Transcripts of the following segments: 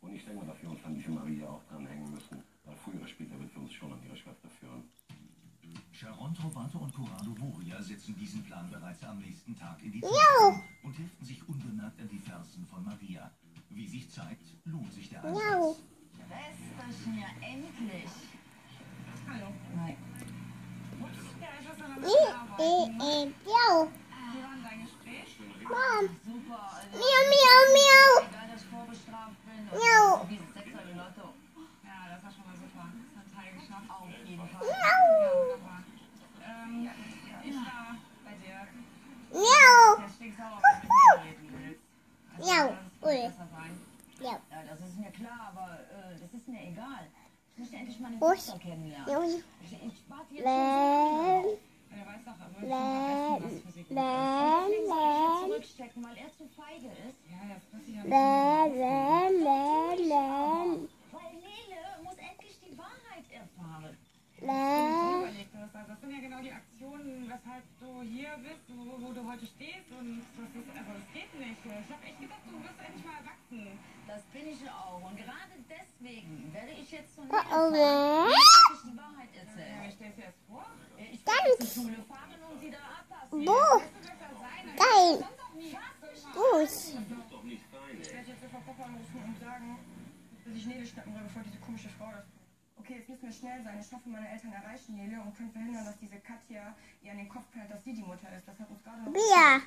Und ich denke mal, dass wir uns an diese Maria auch dranhängen müssen, weil früher oder später wird wir uns schon an ihre Schwester führen. Sharon Trovato und Corrado Voria setzen diesen Plan bereits am nächsten Tag in die Tat und heften sich unbemerkt an die Fersen von Maria. Wie sich zeigt, lohnt sich der Einsatz. Westerchen, ja endlich. Hallo. Nein. Ja, ich muss noch ein bisschen arbeiten. Wie war dein Gespräch? Super. Also, egal, dass ich vorbestraft bin. Und dieses sexuelle Lotto. Ja, das war schon mal super. Das hat Teil geschafft. Auf jeden Fall. Ja, wunderbar. Ich war bei dir. Der stinksauer, wenn du mit mir reden willst. Also, das kann besser sein. Ja, das ist mir klar, aber das ist mir egal. Ich möchte endlich meine Tochter kennenlernen. Ich warte jetzt schon so. Er weiß doch, er will schon am besten was für sie gut ist. Deswegen soll ich jetzt zurückstecken, weil er zu feige ist. Ja, das passiert ja nicht. Weil Nele muss endlich die Wahrheit erfahren. Das sind ja genau die Aktionen, weshalb du hier bist, wo du heute stehst. Und das geht nicht. Ich habe echt gedacht, du wirst endlich mal erwachsen. Das bin ich auch. Und gerade deswegen werde ich jetzt zu Nele fahren und die Wahrheit erzählen. Ja, ich stelle es dir jetzt vor. Ich werde zur Schule fahren und sie da abpassen. Geil. Gut. Ich werde jetzt einfach Papa anrufen und sagen, dass ich Nele schnappen soll, bevor diese komische Frau das tut. Okay, jetzt müssen wir schnell sein. Ich hoffe, meine Eltern erreichen Nele und können verhindern, dass diese Katja ihr an den Kopf pennt, dass sie die Mutter ist. Das hat uns gerade noch... Bier.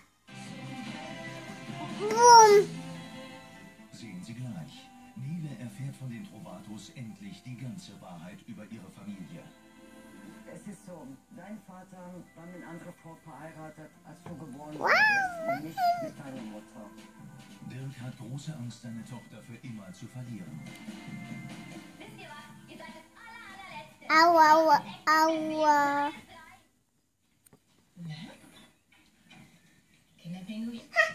Boom. Sehen Sie gleich. Nele erfährt von den Trovatos endlich die ganze Wahrheit über ihre Familie. Es ist so, dein Vater war mit einer anderen Frau verheiratet, als du geboren wurdest, und nicht mit deiner Mutter. Dirk hat große Angst, seine Tochter für immer zu verlieren. Wisst ihr was? Ihr seid das allerletzte. Aua, aua. Kinderpinguin.